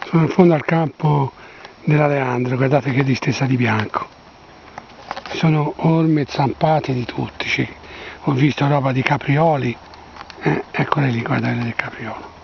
Sono in fondo al campo della Leandro, guardate che distesa di bianco. Ci sono orme e zampate di tutti, ho visto roba di caprioli, eccole lì, guardate del capriolo.